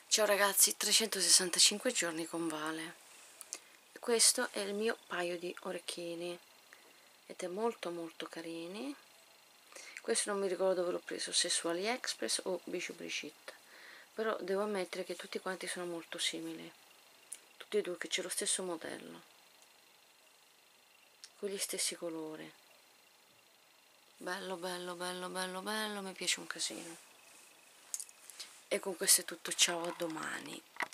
Ciao ragazzi, 365 giorni con Vale. Questo è il mio paio di orecchini ed è molto carini. Questo non mi ricordo dove l'ho preso, se su AliExpress o Bijou Brigitte, però devo ammettere che tutti quanti sono molto simili, tutti e due, che c'è lo stesso modello con gli stessi colori. Bello, mi piace un casino. E con questo è tutto, ciao, a domani.